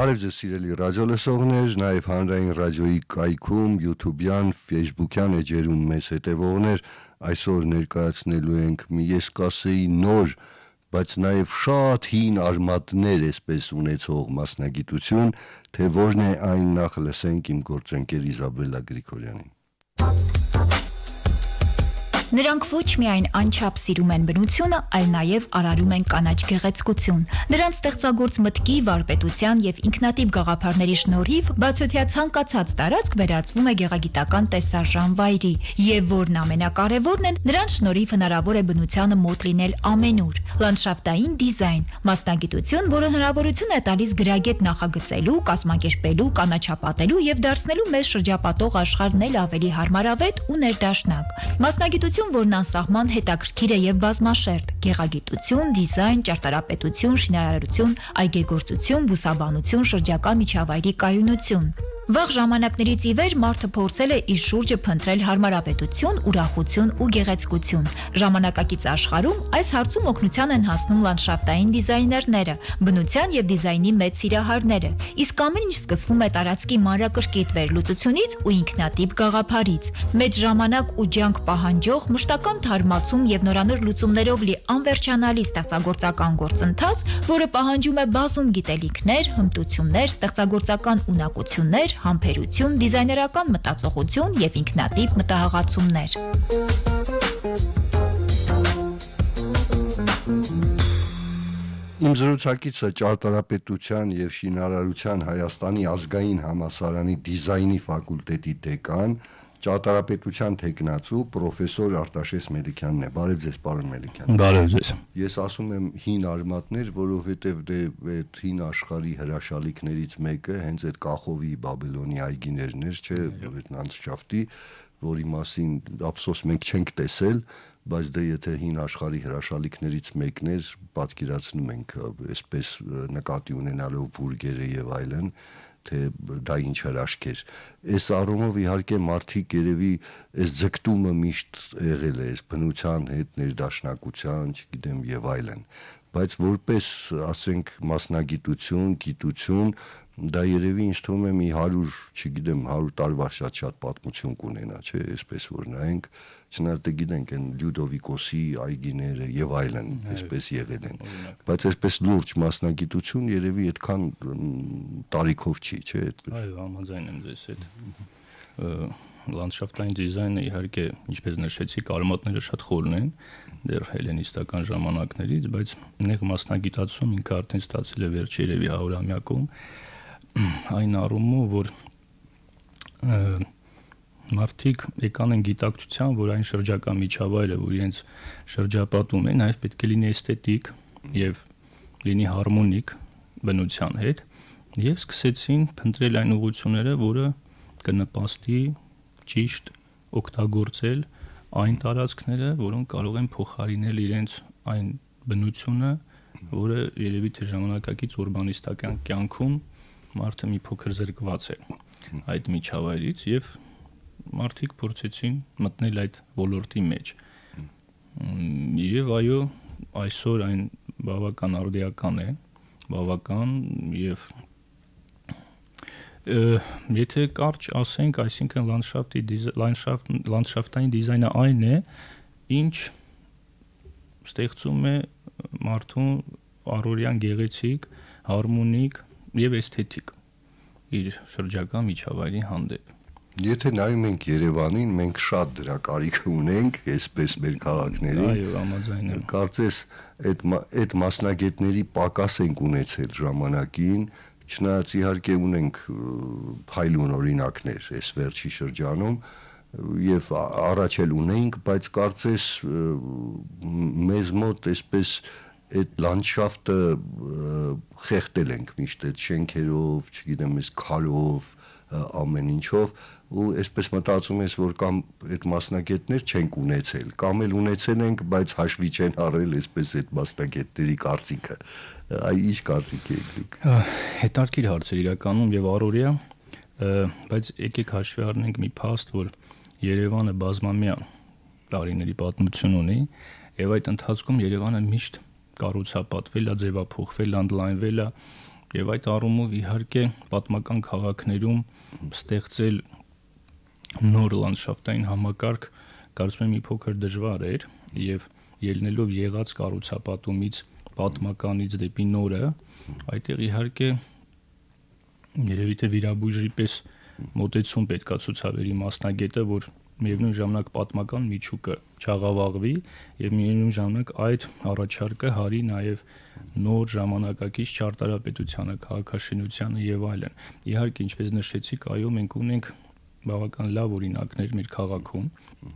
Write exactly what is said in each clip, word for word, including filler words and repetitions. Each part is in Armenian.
Բարև ձեզ սիրելի ռադիոլսողներ, նաև հանրային ռադիոյի կայքում, YouTube-յան, Facebook-յան էջերում մեզ հետևողներ, այսօր ներկայացնելու ենք մի ես կասեի նոր, բայց նաև շատ հին արմատներ այսպես ունեցող մասնագիտություն, թե որն է այն նախ լսենք իմ գործընկեր Իզաբելլա Գրիգորյանին։ Նրանք ոչ միայն անչափ սիրում են բնությունը, այլ նաև արարում են կանաչ գեղեցկություն։ Նրանց ստեղծագործ մտքի, վարպետության եւ ինքնատիպ գաղափարների շնորհիվ բացօթյա ցանկացած տարածք վերածվում է գեղագիտական տեսարժան վայրի, եւ որն ամենակարևորն է, նրանց շնորհիվ հնարավոր է բնությանը մոտ լինել ամենուր։ Լանդշաֆտային դիզայն, մասնագիտություն, որը հնարավորություն է տալիս գրագետ նախագծելու, կազմակերպելու, կանաչապատելու եւ դարձնելու մեզ շրջապատող աշխարհն էլ ավելի հարմարավետ ու ներդաշնակ։ Մասնագիտություն, որն անսահման հետաքրքիր է եւ բազմաշերտ՝ գեղագիտություն, դիզայն, ճարտարապետություն, շինարարություն, այգեգործություն, բուսաբանություն, շրջակա միջավայրի կայունություն։ Վաղ ժամանակներից ի վեր մարդը փորձել է իր շուրջը փնտրել հարմարավետություն, ուրախություն ու գեղեցկություն։ Ժամանակակից աշխարհում այս հարցում օգնության են հասնում լանդշաֆտային դիզայներները, բնության եւ դիզայնի մեծ սիրահարները։ Իսկ ամեն ինչ սկսվում է տարածքի մանրակրկիտ վերլուծությունից ու ինքնատիպ գաղափարից։ Մեծ ժամանակ ու ջանք պահանջող, մշտական թարմացում եւ նորանոր լուծումներով լի անվերջանալի ստեղծագործական գործընթաց, որը պահանջում է բազում գիտելիքներ, հմտություններ, ստեղծագործական ունակություններ, համբերություն, դիզայներական մտածողություն եւ ինքնատիպ մտահղացումներ։ Իմ զրուցակիցը ճարտարապետության եւ շինարարության Հայաստանի ազգային համալսարանի դիզայնի ֆակուլտետի դեկան, ճարտարապետության թեկնածու պրոֆեսոր Արտաշես Մելիքյանն է։ Բարև ձեզ, պարոն Մելիքյան։ Բարև ձեզ։ Ես ասում եմ հին արմատներ, որովհետև դե այդ հին աշխարհի հրաշալիքներից մեկը հենց այդ Կախովի Բաբելոնի այգիներն էր, չէ, այդ լանդշաֆտի, որի մասին ափսոս մենք չենք տեսել, բայց դե եթե հին աշխարհի հրաշալիքներից մեկն էր, պատկերացնում ենք այսպես նկատի ունենալով բուրգերը եւ այլն, թե դա ինչ հրաշք էր։ Այս առումով իհարկե մարդիկ երևի այս ձգտումը միշտ եղել է, այս բնության հետ ներդաշնակության, չգիտեմ, եւ այլն, բայց որպես, ասենք, մասնագիտություն, գիտություն, դա երևի ինձ թվում է մի հարյուր, չգիտեմ, հարյուր տարվա շատ-շատ պատմություն կունենա, չէ, այսպես որ նայենք, չնայած դե գիտենք այն Լյուդովիկոսի այգիները եւ այլն, այսպես եղել են, բայց այսպես լուրջ մասնագիտություն երևի այդքան տարիքով չի, չէ, այդպես։ Այո, համաձայն եմ ձեզ հետ։ Լանդշաֆտային դիզայնը իհարկե, ինչպես նշեցիք, արմատները շատ խորն են դեռ հելենիստական ժամանակներից, բայց նեղ մասնագիտացում ինքը արդեն ստացել է վերջ երևի հարյուրամյակում, այն առումով, որ մարդիկ եկան են գիտակցության, որ այն շրջակա միջավայրը, որ իրենց շրջապատում է, նաև պետք է լինի էսթետիկ եւ լինի հարմոնիկ բնության հետ, եւ սկսեցին փնտրել այն ուղղությունները, որը կնպաստի ճիշտ օգտագործել այն տարածքները, որոնք կարող են փոխարինել իրենց այն բնությունը, որը երևի թե ժամանակակից ուրբանիստական կյանքում մարդը մի փոքր զրկված է այդ միջավայրից եւ մարդիկ փորձեցին մտնել այդ ոլորտի մեջ։ Եվ այո, այսօր այն բավական արդիական է, բավական եւ եթե կարճ ասենք, այսինքն լանդշաֆտի լանդշաֆտ լանդշաֆտային դիզայնը այն է, ինչ ստեղծում է մարդուն առօրյան գեղեցիկ, հարմոնիկ եւ էսթետիկ իր շրջակա միջավայրի հանդեպ։ Եթե նայում ենք Երևանին, մենք շատ դրա կարիքը ունենք, այսպես մեր քաղաքներին։ Այո, համաձայն եմ։ Կարծես այդ այդ մասնագետների պակաս ենք ունեցել ժամանակին, չնայած իհարկե ունենք փայլուն օրինակներ այս վերջի շրջանում եւ առաջ էլ ունեինք, բայց կարծես մեզ մոտ այսպես այդ լանդշաֆտը խեղդել ենք միշտ այդ շենքերով, չգիտեմ, այս քարով, ամեն ինչով ու այսպես մտածում ես, որ կամ այդ մասնագետներ չենք ունեցել, կամ էլ ունեցել ենք, բայց հաշվի չեն առել այսպես այդ մասնագետների կարծիքը։ Այ ինչ կարծիք եք։ Հետարքիր հարց է իրականում եւ առօրյա, բայց եկեք հաշվի առնենք մի փաստ, որ Երևանը բազմամյա տարիների պատմություն ունի եւ այդ ընթացքում Երևանը միշտ կառուցապատվել է, ձևափոխվել, ընդլայնվել է Եվ այդ առումով իհարկե պատմական քաղաքներում ստեղծել նոր լանդշաֆտային համակարգ կարծում եմ մի փոքր դժվար էր եւ ելնելով եղած կառուցապատումից պատմականից դեպի նորը այդտեղ իհարկե երևի թե վիրաբույժի պես մոտեցում պետքա ցուցաբերի մասնագետը, որ միևնույն ժամանակ պատմական միջուկը չաղավաղվի եւ միևնույն ժամանակ այդ առաջարկը հարի նաեւ նոր ժամանակակից ճարտարապետությանը, քաղաքաշինությանը եւ այլն։ Իհարկե, ինչպես նշեցիք, այո, մենք ունենք բավական լավ օրինակներ մեր քաղաքում,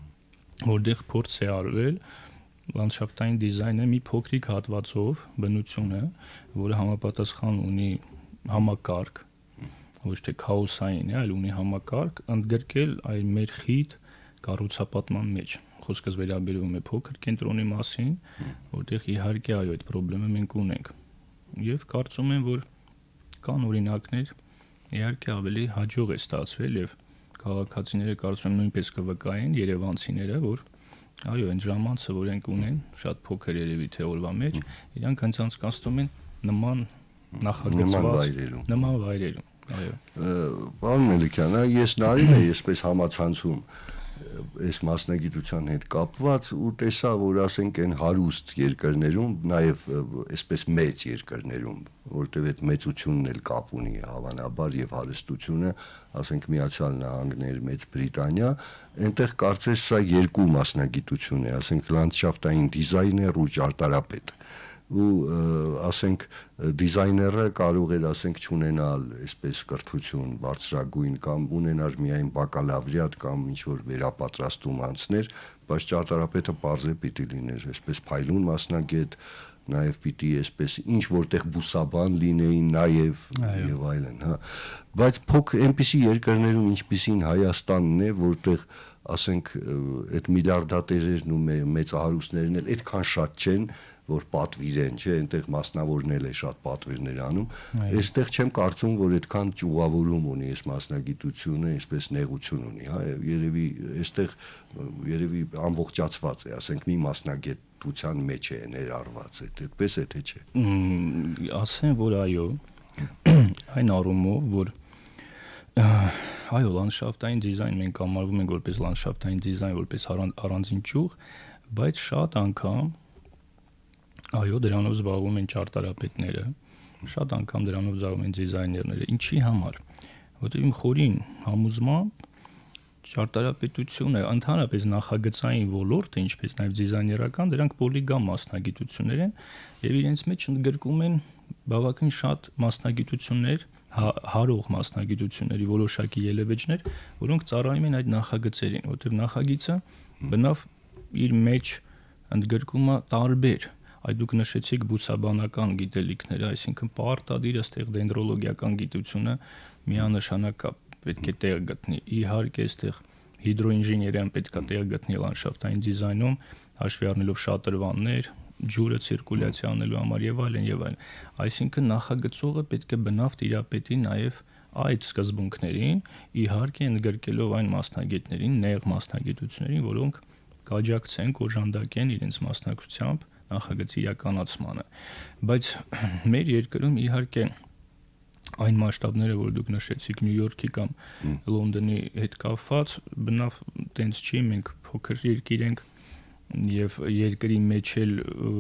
որտեղ փորձ է արվել լանդշաֆտային դիզայնը մի փոքրիկ հատվածով բնությունը, որը համապատասխան ունի համակարգ, ոչ թե քաոսային է, այլ ունի համակարգ, ընդգրկել այն մեր խիտ կառուցապատման մեջ։ Խոսքս վերաբերում է փոքր կենտրոնի մասին, որտեղ իհարկե այո այդ խնդրումը մենք ունենք։ Եվ կարծում եմ, որ կան օրինակներ, իհարկե ավելի հաջող է ստացվել եւ քաղաքացիները կարծում եմ նույնպես կվկայեն երևանցիները, որ այո, այն ժամանցը, որ ենք ունեն, շատ փոքր երևի թե օրվա մեջ, իրանք հենց անցկացնում են նման նախագծված նման վայրերում։ Այո։ Պարոն Մելիքյան, ես նայում եմ այսպես համացանցում այս մասնագիտության հետ կապված ու տեսա, որ ասենք այն հարուստ երկրներում, նաև այսպես մեծ երկրներում, որտեղ այդ մեծությունն էլ կապ ունի հավանաբար եւ հարստությունը, ասենք Միացյալ Նահանգներ, Մեծ Բրիտանիա, այնտեղ կարծես սա երկու մասնագիտություն է, ասենք լանդշաֆտային դիզայներ ու ճարտարապետ։ Ու ասենք դիզայները կարող էր ասենք չունենալ այսպես կրթություն բարձրագույն կամ ունենար միայն բակալավրիատ կամ ինչ որ վերապատրաստում անցներ, բայց ճարտարապետը պարզ է պիտի լիներ այսպես փայլուն մասնագետ, նաև պիտի այսպես ինչ որտեղ բուսաբան լինեին նաև եւ այլն, հա։ Բայց փոքր այնպիսի երկրներում ինչպիսին Հայաստանն է, որտեղ ասենք այդ միլիարդատերերն ու մեծահարուստներն էլ այդքան շատ չեն, որ պատվիրեն, չէ, այնտեղ մասնավորն է շատ պատվիրներ անում, այստեղ չեմ կարծում, որ այդքան ճյուղավորում ունի այս մասնագիտությունը, այսպես նեղություն ունի, հա, երևի այստեղ երևի ամբողջացված է, ասենք մի մասնագետության մեջ է ներառված, այդպես է թե չէ։ Ասեմ, որ այո, այն առումով, որ այո, լանդշաֆտային դիզայն մենք համարվում ենք որպես լանդշաֆտային դիզայն, որպես առանձին ճյուղ, բայց շատ անգամ այո, դրանով զբաղվում են ճարտարապետները, շատ անգամ դրանով զբաղվում են դիզայներները։ Ինչի համար։ Որտեղ իմ խորին համոզմամբ ճարտարապետությունը, ընդհանրապես նախագծային ոլորտը, ինչպես նաև դիզայներական, դրանք պոլիգամ մասնագիտություններ են եւ իրենց մեջ ընդգրկում են բավական շատ մասնագիտություններ, հարող մասնագիտությունների որոշակի ելևէջներ, որոնք ծառայում են այդ նախագծերին, որտեղ նախագիծը բնավ իր մեջ ընդգրկում է տարբեր Այդ դուք նշեցիք բուսաբանական գիտելիքները, այսինքն պարտադիր ըստեղ դենդրոլոգիական գիտությունը միանշանակ պետք է տեղ գտնի։ Իհարկե, այստեղ հիդրոինժեներիան պետք է տեղ գտնի լանդշաֆտային դիզայնում, հաշվի առնելով շատրվաններ, ջուրը ցիրկուլյացիա անելու համար եւ այլն եւ այլն։ Այսինքն նախագծողը պետք է բնավ տիրապետի նաեւ այդ սկզբունքներին, իհարկե ընդգրկելով այն մասնագետներին, նեղ մասնագիտություններին, որոնք կաջակցեն, կոժանդակեն իրենց մասնակցությամբ նախագծի իրականացմանը, բայց մեր երկրում իհարկե այն մասշտաբները, որ դուք նշեցիք Նյու Յորքի կամ Լոնդոնի հետ կապված, բնավ տենց չի, մենք փոքր երկիր ենք եւ երկրի մեջ էլ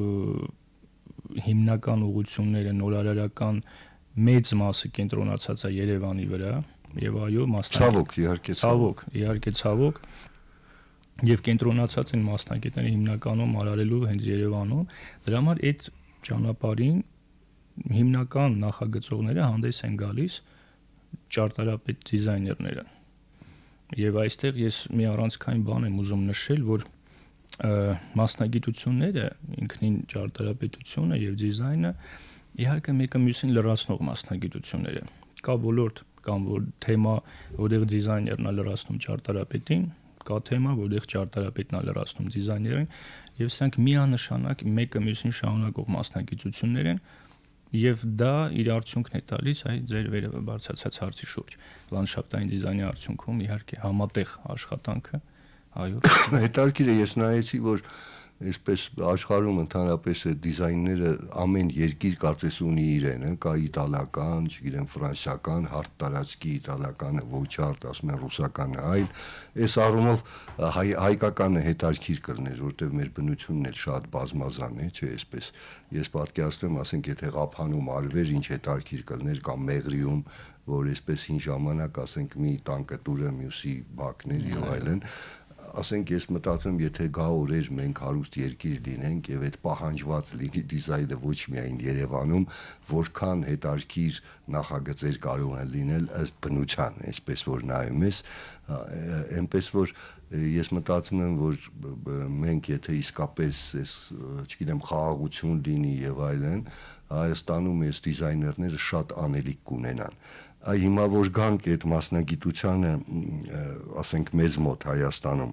հիմնական ուղղությունները նորարարական մեծ մասը կենտրոնացած է Երևանի վրա եւ այո, մասնագետ ցավոք, իհարկե ցավոք, իհարկե ցավոք Եվ կենտրոնացած են մասնագետները հիմնականում արարելու հենց Երևանում, դրա համար այդ ճանապարհին հիմնական նախագծողները հանդես են գալիս ճարտարապետ դիզայներները։ Եվ այստեղ ես մի առանցքային բան եմ ուզում նշել, որ մասնագիտությունները, ինքնին ճարտարապետությունը եւ դիզայնը իհարկե մեկը մյուսին լրացնող մասնագիտություններ են։ Կա ոլորտ կամ որ թեմա, որտեղ դիզայներն է լրացնում ճարտարապետին, կա թեմա, որտեղ ճարտարապետն է լրացնում դիզայներին, եւ սրանք միանշանակ մեկը մյուսին շարունակող մասնագիտություններ են, եւ դա իր արդյունքն է տալիս այ ձեր վերևը բարձրացած հարցի շուրջ։ Լանդշաֆտային դիզայնի արդյունքում իհարկե համատեղ աշխատանքը, այո։ Հետարքիր է, ես նայեցի, որ այսպես աշխարհում ընդհանրապես է դիզայները ամեն երկիր կարծես ունի իրենը, կա իտալական, չգիտեմ, ֆրանսիական, հարթ տարածքի իտալականը ոչ հարթ, ասում են ռուսականը այլ, այս առումով հայ, հայկականը հետարքիր կլներ, որտեղ մեր բնությունն էլ շատ բազմազան է, չէ, այսպես ես պատկերացնում, ասենք, եթե Ղափանում արվեր, ինչ հետարքիր կլներ կամ Մեղրիում, որ այսպես հին ժամանակ, ասենք, մի տանկտուրը մյուսի բակներ եւ այլն, ասենք ես մտածում եթե գա օրեր մենք հարուստ երկիր լինենք եւ այդ պահանջված լինի դիզայնը ոչ միայն Երևանում, որքան հետարքիր նախագծեր կարող են լինել ըստ բնության, այսպես որ նայում ես, այնպես որ ես մտածում եմ որ մենք եթե իսկապես այս չգիտեմ խաղաղություն լինի եւ այլն, Հայաստանում այս դիզայներները շատ անելիք կունենան։ Այ հիմա որ գանք այդ մասնագիտությանը, ասենք մեզ մոտ Հայաստանում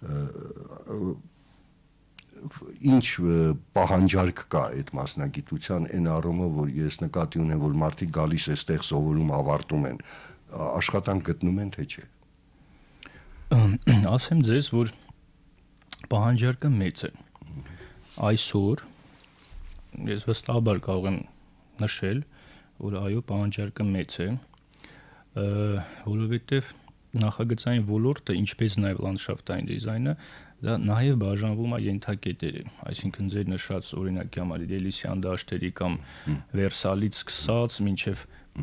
ինչ պահանջարկ կա այդ մասնագիտության այն առումով որ ես նկատի ունեմ որ մարդիկ գալիս էստեղ սովորում ավարտում են, աշխատանք գտնում են թե չէ։ Ասեմ ձեզ որ պահանջարկը մեծ է։ Այսօր ես վստահաբար կարող եմ նշել որ այո պահանջարկը մեծ է, որովհետև նախագծային ոլորտը, ինչպես նաև լանդշաֆտային դիզայնը, դա նաև բաժանվում է ենթակետերի, այսինքն ձեր նշած օրինակի համար Էլիսյան դաշտերի կամ Վերսալից սկսած մինչև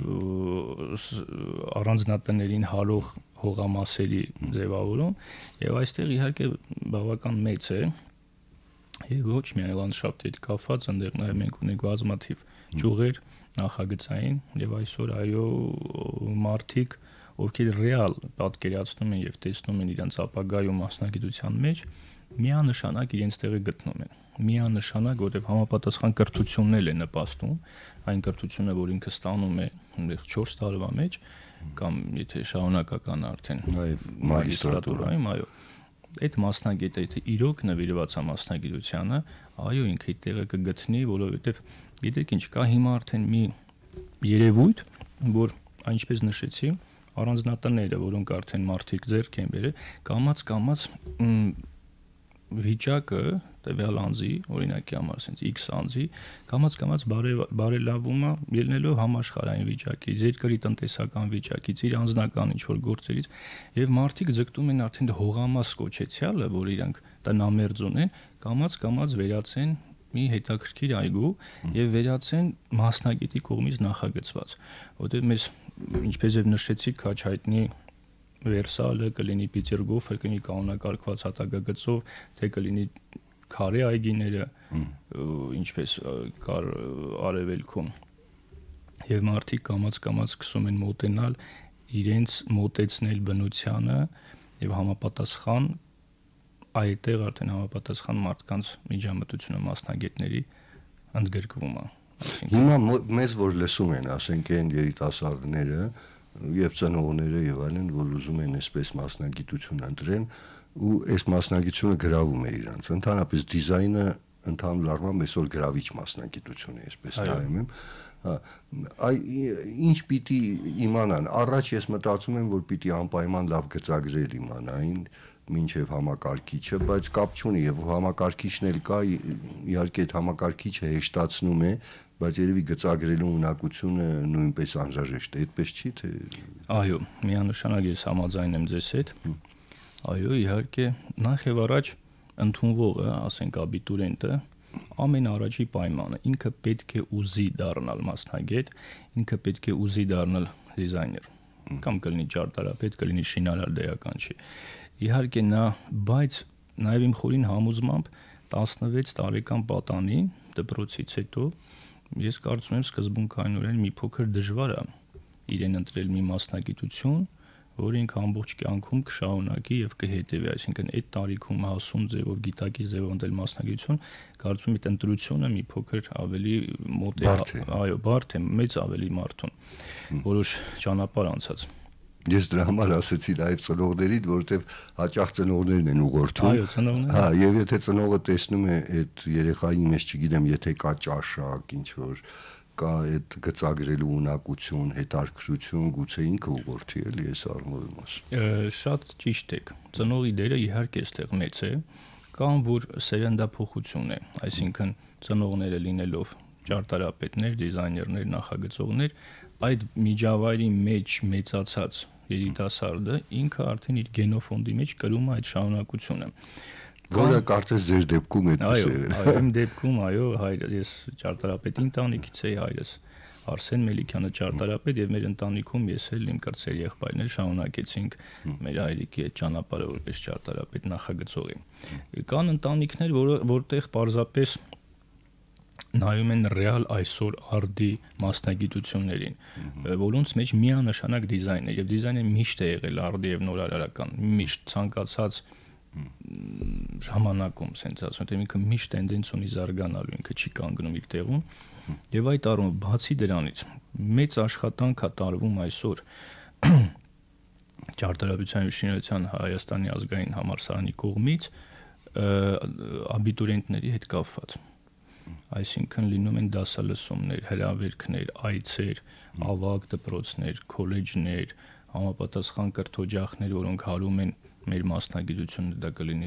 առանձնատներին հարող հողամասերի ձևավորում, եւ այստեղ իհարկե բավական մեծ է, եւ ոչ միայն լանդշաֆտի հետ կապված, այնտեղ նաև մենք ունենք բազմաթիվ ճյուղեր նախագծային եւ այսօր այո մարդիկ ովքեր ռեալ պատկերացնում են եւ տեսնում են իրենց ապագայում մասնագիտության մեջ միանշանակ իրենց տեղը գտնում են միանշանակ որովհետեւ համապատասխան կրթությունն է նպաստում այն կրթությունը որ ինքը ստանում է չորս տարվա մեջ կամ եթե շարունակական արդեն նաեւ մագիստրատուրայում այո այդ մասնագետը եթե իրոք նվիրված է մասնագիտությանը այո ինքը իր տեղը կգտնի որովհետեւ գիտեք ինչ կա հիմա արդեն մի երևույթ, որ այնպես նշեցի, առանձնատները, որոնք արդեն մարդիկ ձեռք են բերել, կամած-կամած վիճակը տվյալ անձի, օրինակի համար ասենց X անձի, կամած-կամած բարելավում է ելնելով համաշխարհային վիճակից, երկրի տնտեսական վիճակից, իր անձնական ինչ-որ գործերից, եւ մարդիկ ձգտում են արդեն հողամաս կոչեցյալը, որ իրանք տնամերձ ունեն, կամած-կամած վերացեն մի հետաքրքիր այգու եւ վերացեն մասնագետի կողմից նախագծված, որտեղ մեզ ինչպես եւ նշեցիք, քաչ հայտնի Վերսալը կլինի Պիտերգոֆը, կլինի կանոնակարգված հատակագծով, թե կլինի քարե այգիները, ինչպես կար արևելքում։ Եվ մարդիկ կամաց-կամաց սկսում են մոտենալ իրենց մոտեցնել բնությանը եւ համապատասխան այդտեղ արդեն համապատասխան մարդկանց միջամտությունը մասնագետների ընդգրկվում է։ Հիմա մեզ որ լսում են, ասենք այն երիտասարդները եւ ծնողները եւ այլն, որ ուզում են այսպես մասնագիտություն ընտրեն ու այս մասնագիտությունը գրավում է իրանց։ Ընդհանրապես դիզայնը ընդհանուր առմամբ այսօր գրավիչ մասնագիտություն է, այսպես նայում եմ։ Այ ինչ պիտի իմանան։ Առաջ ես մտածում եմ, որ պիտի անպայման լավ գծագրեր իմանային մինչև համակարգիչը, բայց կապ չունի եւ համակարգիչն էլ կա, իհարկե այդ համակարգիչը հեշտացնում է, բայց երևի գծագրելու ունակությունը նույնպես անհրաժեշտ է, այդպես չի թե։ Այո, միանշանակ ես համաձայն եմ ձեզ հետ։ Այո, իհարկե, նախ եւ առաջ ընդունվողը, ասենք աբիտուրիենտը, ամեն առաջի պայմանը ինքը պետք է ուզի դառնալ մասնագետ, ինքը պետք է ուզի դառնալ դիզայներ, կամ կլինի ճարտարապետ, կլինի շինարար, դերական չի։ Իհարկե նա, բայց նաև իմ խորին համոզմամբ տասնվեց տարեկան պատանին դպրոցից հետո ես կարծում եմ սկզբունքայինորեն մի փոքր դժվար է իրեն ընտրել մի մասնագիտություն, որ ինքը ամբողջ կյանքում կշարունակի եւ կհետեւի, այսինքն այդ տարիքում հասուն ձևով գիտակի ձևով ընտրել մասնագիտություն, կարծում եմ այդ ընտրությունը մի փոքր ավելի մոտ է, այո, բարդ է, մեծ ավելի մարդուն, որոշ ճանապարհ անցած։ Ես դրա համար ասեցի նաև ծնողներին, որովհետև հաճախ ծնողներն են ուղղորդում։ Այո, ծնողները։ Հա, եւ եթե ծնողը տեսնում է այդ երեխային մեջ, չգիտեմ, եթե կա ճաշակ, ինչ որ կա այդ գծագրելու ունակություն, հետարքրություն, գուցե ինքը ուղղորդի էլի այս առումով ասում։ Շատ ճիշտ եք։ Ծնողի դերը իհարկե այստեղ մեծ է, Կան որ սերնդափոխություն է, այսինքն ծնողները լինելով ճարտարապետներ, դիզայներներ, նախագծողներ, այդ միջավայրի մեջ մեծացած երիտասարդը ինքը արդեն իր գենոֆոնդի մեջ կրում է այդ շարունակությունը։ Որը կարծես ձեր դեպքում այդպես է։ Այո, այո, իմ դեպքում այո, հայրս, ես ճարտարապետի ընտանիքից էի, հայրս Արսեն Մելիքյանը ճարտարապետ եւ մեր ընտանիքում ես էլ իմ կրտսեր եղբայրներ շարունակեցինք մեր հայրիկի այդ ճանապարհը որպես ճարտարապետ նախագծողի։ Կան ընտանիքներ, որը որտեղ պարզապես նայում են ռեալ այսօր արդի մասնագիտություններին, որոնց մեջ միանշանակ դիզայն է եւ դիզայնը միշտ է եղել արդի եւ նորարարական, միշտ ցանկացած ժամանակում sense ասում եմ ինքը միշտ տենդենս ունի զարգանալու, ինքը չի կանգնում իր տեղում եւ այդ առումով բացի դրանից մեծ աշխատանք է տարվում այսօր ճարտարապետության ու շինարարության Հայաստանի ազգային համալսարանի կողմից աբիտուրիենտների հետ կապված, այսինքն լինում են դասալսումներ, հրավերքներ, այցեր, ավագ դպրոցներ, քոլեջներ, համապատասխան կրթօջախներ, որոնք հարում են մեր մասնագիտությունը, դա կլինի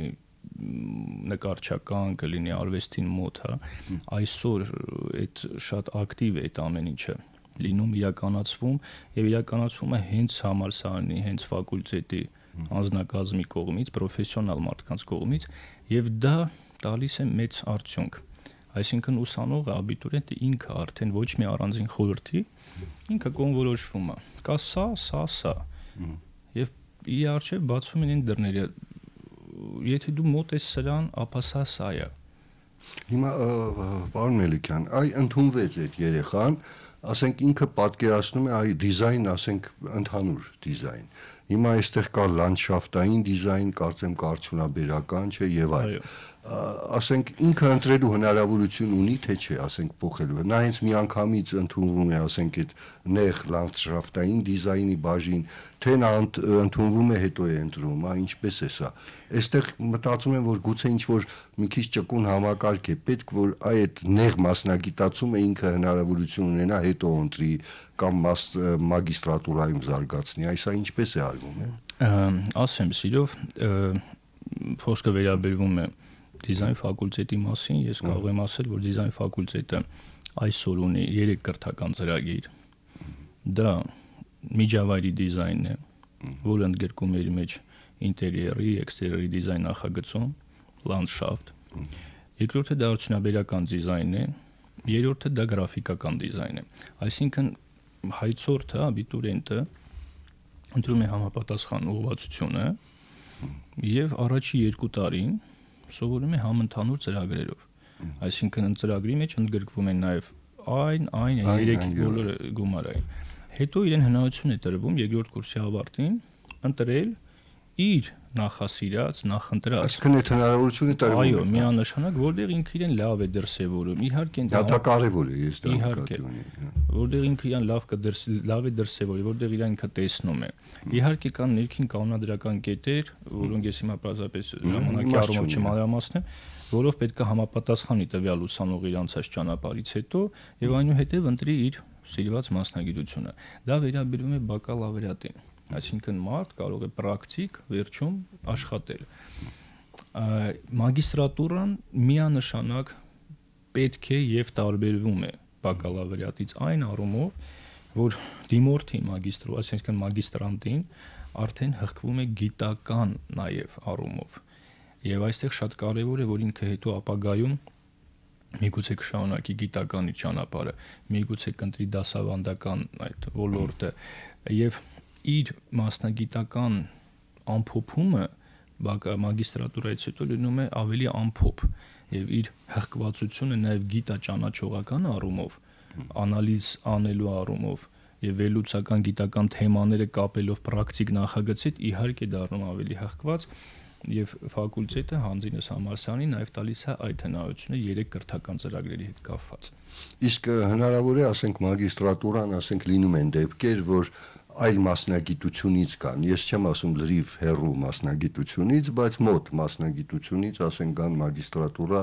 նկարչական, կլինի արվեստին մոտ, հա, այսօր այդ շատ ակտիվ է այդ ամեն ինչը լինում, իրականացվում եւ իրականացվում է հենց համալսարանի, հենց ֆակուլտետի անձնակազմի կողմից, պրոֆեսիոնալ մարդկանց կողմից եւ դա տալիս է մեծ արդյունք, այսինքն ուսանողը, աբիտուրիենտը ինքը արդեն ոչ մի առանձին խորհրդի, ինքը կոնվորոշվում է, կա սա, սա, սա եւ ի արժե բացվում են դռները, եթե դու մոտ ես սրան, ապա սա սա է։ Հիմա պարոն Մելիքյան, այ ընդունվեց այդ երեխան, ասենք ինքը պատկերացնում է այ դիզայն, ասենք ընդհանուր դիզայն։ Հիմա այստեղ կա լանդշաֆտային դիզայն, կարծեմ կարծունաբերական չէ եւ այլ։ Ասենք ինքը ընտրելու հնարավորություն ունի, թե չէ, ասենք փոխելու։ Նա հենց միանգամից ընդունվում է, ասենք այդ նեղ լանդշաֆտային դիզայնի բաժին, թե նա ընդունվում է, հետո է ընտրում, հա, ինչպես է սա։ Այստեղ մտածում եմ, որ գուցե ինչ-որ մի քիչ ճկուն համակարգ է պետք, որ այդ նեղ մասնագիտացումը ինքը հնարավորություն ունենա, հետո ընտրի կամ մագիստրատուրայում զարգացնի։ Այս այն ինչպես է արվում, է։ Ասեմ սիրով, խոսքը վերաբերվում է դիզայն ֆակուլտետի մասին, ես կարող եմ ասել, որ դիզայն ֆակուլտետը այսօր ունի երեք կրթական ծրագիր։ Դա միջավայրի դիզայնն է, որը ընդգրկում է իր մեջ ինտերիերի, էքստերիերի դիզայն նախագծում, լանդշաֆտ։ Երկրորդը դա արդյունաբերական դիզայնն է, երրորդը դա գրաֆիկական դիզայն է։ Այսինքն հայցորդը, աբիտուրիենտը ընտրում է համապատասխան ուղղվածությունը եւ առաջի երկու տարին սովորում է համընդհանուր ծրագրերով, այսինքն ծրագրի մեջ ընդգրկվում են նաև այն, այն, այն երեք բոլորը գումարային։ Հետո իրեն հնարավորություն է տրվում երկրորդ կուրսի ավարտին ընտրել իր նախասիրած, նախընտրած։ Այսինքն այդ հնարավորությունը տրվում է։ Այո, միանշանակ, որտեղ ինքը իրեն լավ է դրսևորում, իհարկե դա կարևոր է, ես դա իհարկե, որտեղ ինքը իրեն լավ կդրս լավ է դրսևորի, որտեղ իրեն ինքը տեսնում է։ Իհարկե կան ներքին կանոնադրական կետեր, որոնք ես հիմա պարզապես ժամանակի առումով չմանրամասնեմ, որով պետք է համապատասխանի տվյալ ուսանողի իրանցած ճանապարհից հետո եւ այնուհետեւ ընտրի իր սիրված մասնագիտությունը։ Դա վերաբերում է բակալավրիատին, այսինքն մարդ կարող է պրակտիկ վերջում աշխատել։ Մագիստրատուրան միանշանակ պետք է եւ տարբերվում է բակալավրիատից այն առումով, որ դիմորդի մագիստրու, այսինքն մագիստրանտին արդեն հղկվում է գիտական նաեւ առումով։ Եվ այստեղ շատ կարեւոր է, որ ինքը հետո ապագայում միգուցե կշարունակի գիտականի ճանապարհը, միգուցե կընտրի դասավանդական այդ ոլորտը եւ իր մասնագիտական ամփոփումը մագիստրատուրայից հետո լինում է ավելի ամփոփ եւ իր հղկվածությունը նաեւ գիտաճանաչողական առումով, անալիզ անելու առումով եւ վերլուծական գիտական թեմաները կապելով պրակտիկ նախագծի հետ իհարկե դառնում ավելի հղկված եւ ֆակուլտետը հանձինս համալսարանի նաեւ տալիս է այդ հնարավորությունը երեք կրթական ծրագրերի հետ կապված։ Իսկ հնարավոր է, ասենք մագիստրատուրան, ասենք լինում են դեպքեր, որ այլ մասնագիտությունից կան։ Ես չեմ ասում լրիվ հեռու մասնագիտությունից, բայց մոտ մասնագիտությունից, ասենք կան մագիստրատուրա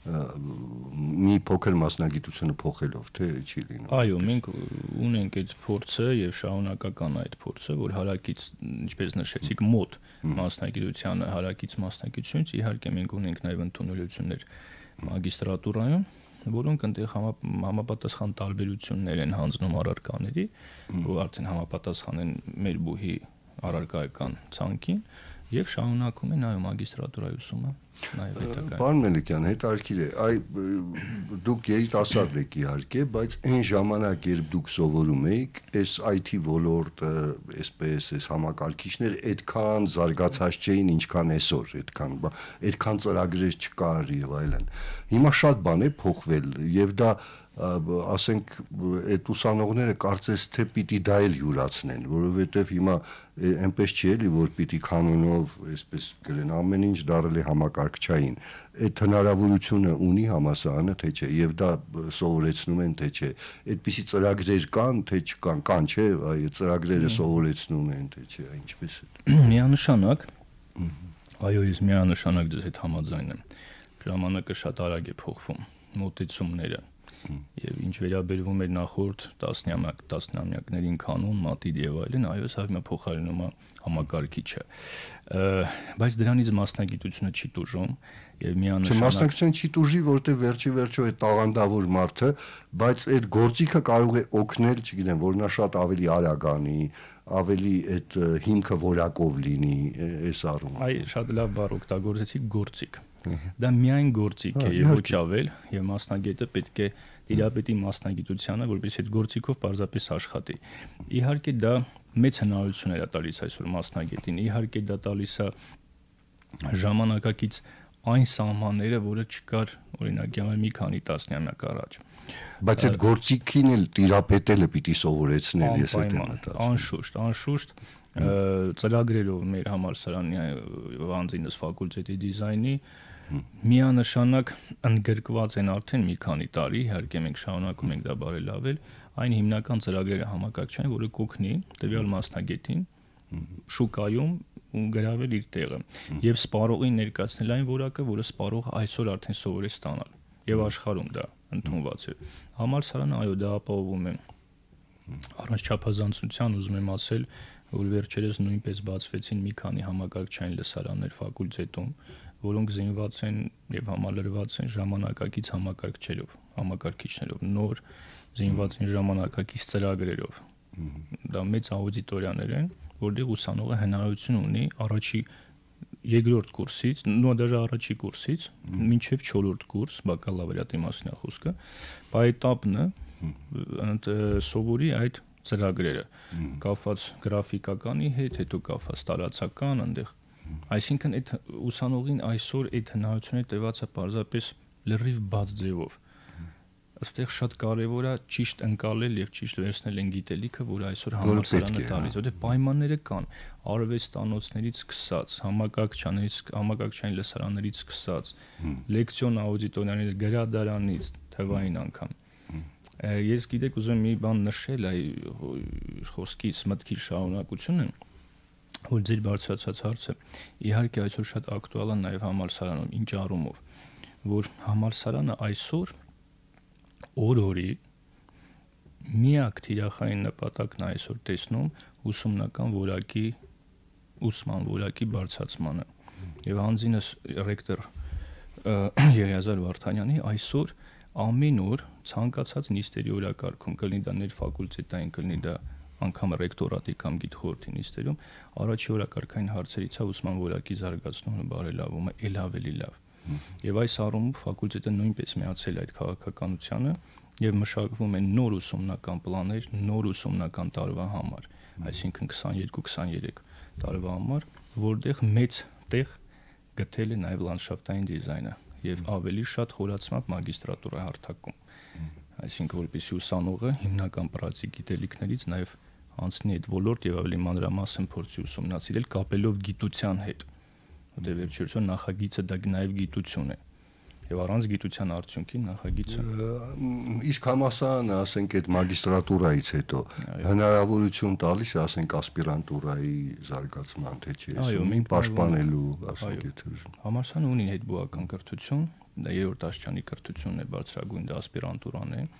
մի փոքր մասնագիտությունը փոխելով, թե չի լինում։ Այո, մենք ունենք այդ փորձը եւ շարունակական այդ փորձը, որ հարակից, ինչպես նշեցիք, մոտ մասնագիտությանը, հարակից մասնագիտությունից իհարկե մենք ունենք նաեւ ընդունելություններ մագիստրատուրայում, որոնք այնտեղ համապատասխան տարբերություններ են հանձնում առարկաների, որ արդեն համապատասխան են մեր բուհի առարկայական ցանկին եւ շարունակում են այո մագիստրատուրայի ուսումը նաեւ հետագայում։ Պարոն Մելիքյան, հետաքրքիր է, այ դուք երիտասարդ եք իհարկե, բայց այն ժամանակ, երբ դուք սովորում էիք, այս I T ոլորտը, այսպես այս համակարգիչներ այդքան զարգացած չէին, ինչքան այսօր, այդքան, այդքան ծրագրեր չկար եւ այլն։ Հիմա շատ բան է փոխվել եւ դա ասենք այդ ուսանողները կարծես թե պիտի դա էլ յուրացնեն, որովհետև հիմա այնպես չի էլի, որ պիտի կանոնով այսպես գրեն ամեն ինչ դարել է համակարգչային։ Այդ հնարավորությունը ունի համալսարանը, թե չէ, եւ դա սովորեցնում են, թե չէ։ Այդպիսի ծրագրեր կան, թե չկան, կան, չէ, այ ծրագրերը սովորեցնում են, թե չէ, ինչպես է։ Միանշանակ։ Այո, ես միանշանակ դες հետ համաձայն եմ։ Ժամանակը շատ արագ է փոխվում, մոտեցումները եւ ինչ վերաբերվում է նախորդ տասնամյակ տասնամյակներին կանոն, մատիդ եւ այլն, այո, սա հիմա փոխարինում է համակարգիչը։ Բայց դրանից մասնագիտությունը չի տուժում եւ միանշանակ մասնագիտությունը չի տուժի, որտեղ վերջի վերջո է տաղանդավոր մարդը, բայց այդ գործիքը կարող է օգնել, չգիտեմ, որ նա շատ ավելի արագ անի, ավելի այդ հիմքը որակով լինի, այս առումով։ Այ շատ լավ բառ օգտագործեցիք, գործիք։ Դա միայն գործիք է եւ ոչ ավել, եւ մասնագետը պետք է դիապետի մասնագիտությանը, որպես այդ գործիքով պարզապես աշխատի։ Իհարկե դա մեծ հնարավորություններ է տալիս այսօր մասնագետին, իհարկե դա տալիս է ժամանակակից այն սահմանները, որը չկար օրինակ յամը մի քանի տասնամյակ առաջ։ Բայց այդ գործիքին էլ դիապետելը պիտի սովորեցնել, ես այդ եմ մտածում։ Անշուշտ, անշուշտ ծրագրերով մեր համալսարանի վանձինս ֆակուլտետի դիզայնի միանշանակ ընդգրկված են արդեն մի քանի տարի, իհարկե մենք շարունակում ենք դա բարելավել, այն հիմնական ծրագրերը համակարգչային, որը կօգնի տվյալ մասնագետին շուկայում ու գրավել իր տեղը եւ սպառողին ներկայացնել այն որակը, որը սպառողը այսօր արդեն սովոր է ստանալ եւ աշխարհում դա ընդունված է։ Համալսարանը այո դա ապահովում է։ Առանց չափազանցության ուզում եմ ասել, որ վերջերս նույնպես բացվեցին մի քանի համակարգչային լսարաններ ֆակուլտետում, որոնք զինված են եւ համալրված են ժամանակակից համակարգչերով, համակարգիչներով, նոր զինված են ժամանակակից ծրագրերով։ Դա մեծ աուդիտորիաներ են, որտեղ ուսանողը հնարավորություն ունի առաջի երկրորդ կուրսից, նո դաժե առաջի կուրսից մինչև չորրորդ կուրս, բակալավրիատի մասն է խոսքը, պայետապնը սովորի այդ ծրագրերը, կապված գրաֆիկականի հետ, հետո կապված տարածական, այնտեղ Այսինքն այդ ուսանողին այսօր այդ հնարավորությունը տևած է պարզապես լրիվ բաց ձևով։ Այստեղ շատ կարևոր է ճիշտ ընկալել եւ ճիշտ վերցնել այն գիտելիքը, որը այսօր համալսարանը տալիս, որտեղ պայմանները կան, արվեստանոցներից սկսած, համակարգչաներից, համակարգչային լսարաններից սկսած, լեկցիոն աուդիտորիաներից, գրադարանից, թվային անգամ։ Ես գիտեք ուզում մի բան նշել, այ խոսքից մտքի շարունակությունը որ ձեր բարձրացած հարցը իհարկե այսօր շատ ակտուալ է նաև համալսարանում, ինչ առումով, որ համալսարանը այսօր օր-օրի միակ թիրախային նպատակն է այսօր տեսնում ուսումնական որակի ուսման որակի բարձրացմանը։ Եվ հանձինս ռեկտոր Եղիազար Վարդանյանի այսօր ամեն օր ցանկացած նիստերի օրակարգում կլինի դա ներֆակուլտետային, կլինի դա անգամ ռեկտորատի կամ գիտխորհրդի նիստերում առաջի օրակարգային հարցերից է ուսման որակի զարգացումը, բարելավումը, ել ավելի լավ։ Եվ այս առումով ֆակուլտետը նույնպես միացել է այդ քաղաքականությանը եւ մշակվում են նոր ուսումնական պլաններ, նոր ուսումնական տարվա համար, այսինքն քսաներկու քսաներեք տարվա համար, որտեղ մեծ տեղ գտել է նաեւ լանդշաֆտային դիզայնը եւ ավելի շատ խորացմամբ մագիստրատուրա հարթակում։ Այսինքն որպեսզի ուսանողը հիմնական պրակտիկ գիտելիքներից նաեւ անցնի այդ ոլորտ եւ ավելի մանրամասն փորձի ուսումնասիրել կապելով գիտության հետ, որտեղ վերջերս նախագիծը դա նաեւ գիտություն է։ եւ առանց գիտության արդյունքի նախագիծը։ Իսկ համասարանը, ասենք, այդ մագիստրատուրայից հետո հնարավորություն տալիս է, ասենք, ասպիրանտուրայի զարգացման, թե չէ, ասում պաշտպանելու, ասենք, եթե համալսարանը ունի հետբուական կրթություն, դա երրորդ աստիճանի կրթությունն է, բարձրագույն դա ասպիրանտուրան է։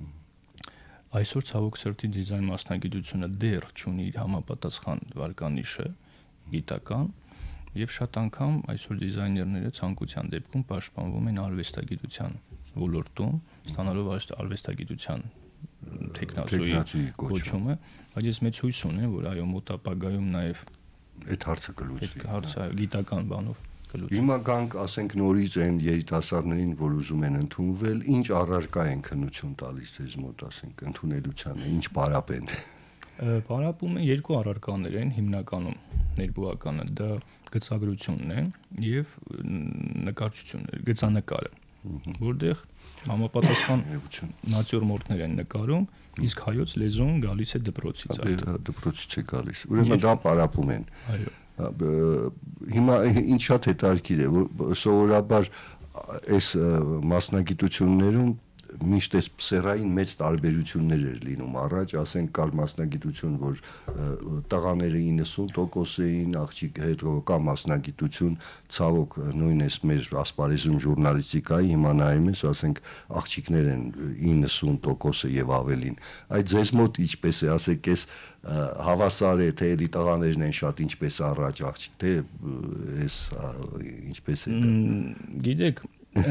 Այսօր ցավոք սրտի դիզայն մասնագիտությունը դեռ չունի իր համապատասխան վարկանիշը գիտական, եւ շատ անգամ այսօր դիզայներները ցանկության դեպքում պաշտպանվում են արվեստագիտության ոլորտում, ստանալով արվեստագիտության տեխնացուի կոչումը, բայց ես մեծ հույս ունեմ, որ այո մոտ ապագայում նաեւ այդ հարցը կլուծվի։ Հարցը գիտական բանով կլուծվի։ Հիմա գանք, ասենք, նորից այն երիտասարդներին, որ ուզում են ընդունվել, ինչ առարկա են քննություն տալիս ձեզ մոտ, ասենք, ընդունելությանը, ինչ պարապ են։ Պարապում են երկու առարկաներ են հիմնականում ներբուականը, դա գծագրությունն է եւ նկարչությունն է, գծանկարը, որտեղ համապատասխան նատյուրմորտներ են նկարում, իսկ հայոց լեզուն գալիս է դպրոցից այդ։ Դպրոցից է գալիս։ Ուրեմն դա պարապում են։ Այո։ Հիմա ինչ շատ հետաքրքիր է, որ սովորաբար այս մասնագիտություններում միշտ այս սերային մեծ տարբերություններ էր լինում առաջ, ասենք կար մասնագիտություն, որ տղաները իննսուն տոկոս էին, աղջիկ հետո մասնագիտություն, ցավոք նույն էս մեր ասպարեզում ժուրնալիստիկայի հիմա նայում ես, ասենք աղջիկներ են իննսուն տոկոսը եւ ավելին։ Այդ ձեզ մոտ ինչպես է, ասեք, էս հավասար է, թե էլի տղաներն են շատ ինչպես առաջ աղջիկ, թե էս ինչպես է։ Գիտեք,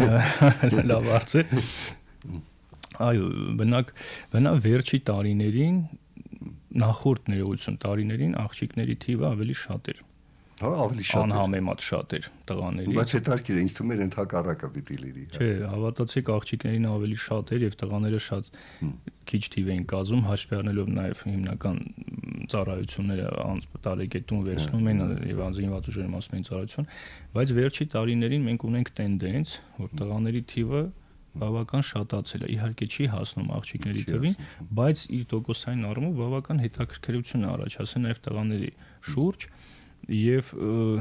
լավ հարց է։ Այո, բնակ բնա վերջի տարիներին նախորդ ներողություն տարիներին աղջիկների թիվը ավելի շատ էր։ Հա, ավելի շատ։ Անհամեմատ շատ էր տղաների։ Բայց հետաքրքիր է, ինձ թվում է ընդհակառակը պիտի լինի։ Չէ, հավատացեք, աղջիկներին ավելի շատ էր եւ տղաները շատ քիչ թիվ էին կազմում, հաշվի առնելով նաեւ հիմնական ծառայությունները տարեկետում վերցնում են եւ անձնված ուժերում ասում են ծառայություն, բայց վերջի տարիներին մենք ունենք տենդենս, որ տղաների թիվը բավական շատացել է, իհարկե չի հասնում աղջիկների թվին, բայց իր տոկոսային առումով բավական հետաքրքրություն է առաջացել նաև տղաների շուրջ եւ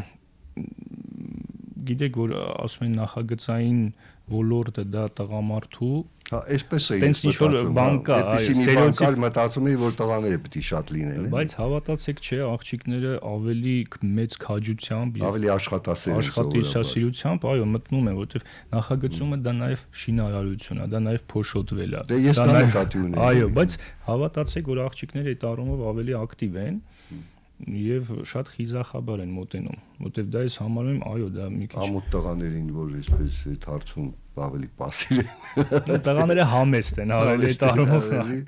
գիտեք որ ասում են նախագծային ոլորտը դա տղամարդու հա այսպես է ես մտածում այդպեսի մի բան կար մտածում էի որ տղաները պետք է շատ լինեն բայց հավատացեք չէ աղջիկները ավելի մեծ քաջությամբ ավելի աշխատասեր աշխատասիրությամբ այո մտնում են որովհետեւ նախագծումը դա նաև շինարարություն է դա նաև փոշոտվել է դա ես դա նկատի ունեմ այո բայց հավատացեք որ աղջիկները այդ առումով ավելի ակտիվ են եւ շատ խիզախաբար են մոտենում, որտեւ դա ես համարում եմ, այո, դա մի քիչ ամոթ տղաներին, որ այսպես այդ հարցում ավելի пассив են։ Տղաները համեստ են, ավելի այդ առումով։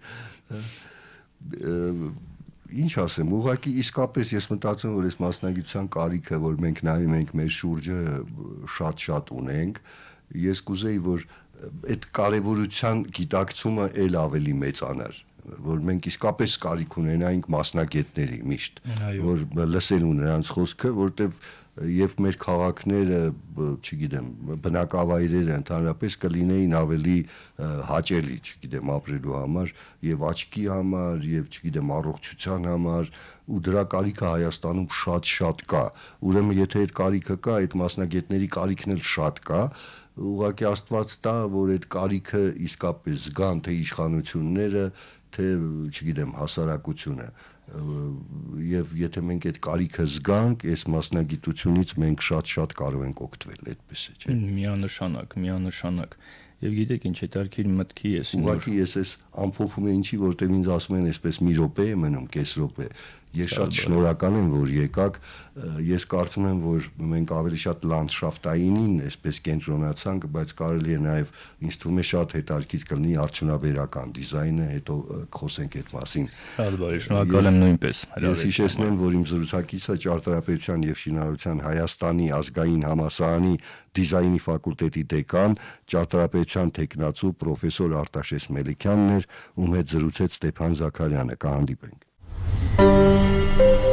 Ինչ ասեմ, ուղղակի իսկապես ես մտածում որ այս մասնագիտության կարիքը, որ մենք նայում ենք մեր շուրջը շատ-շատ ունենք, ես կուզեի որ այդ կարևորության գիտակցումը ել ավելի մեծանար որ մենք իսկապես կարիք ունենայինք մասնագետների միշտ որ լսելու նրանց խոսքը որտեվ եւ մեր քաղաքները չգիտեմ բնակավայրերը ընդհանրապես կլինեին ավելի հաճելի չգիտեմ ապրելու համար եւ աչքի համար եւ չգիտեմ առողջության համար ու դրա կարիքը Հայաստանում շատ-շատ կա ուրեմն եթե այդ կարիքը կա այդ մասնագետների կարիքն էլ շատ կա ուղղակի Աստված տա որ այդ կարիքը իսկապես զգան թե իշխանությունները թե չգիտեմ հասարակությունը եւ եթե մենք այդ կարիքը զգանք այս մասնագիտությունից մենք շատ-շատ կարող ենք օգտվել այդպես է չէ միանշանակ միանշանակ եւ գիտեք ինչ հետարքիր մտքի ես ուղղակի ես էս ամփոփում եմ ինչի որտեվ ինձ ասում են այսպես մի րոպե է մնում կես րոպե ես շատ շնորհակալ եմ որ եկաք ես կարծում եմ որ մենք ավելի շատ լանդշաֆտայինին այսպես կենտրոնացանք բայց կարելի է նաեւ ինձ թվում է շատ հետաքրքիր կլինի արդյունաբերական դիզայնը հետո խոսենք այդ մասին շատ բարի շնորհակալ եմ նույնպես ես հիշեցնեմ որ իմ զրուցակիցը ճարտարապետության եւ շինարարության Հայաստանի ազգային համալսարանի դիզայնի ֆակուլտետի դեկան ճարտարապետության տեխնացու պրոֆեսոր Արտաշես Մելիքյանն էր ում հետ զրուցեց Ստեփան Զաքարյանը կհանդիպենք Thank you.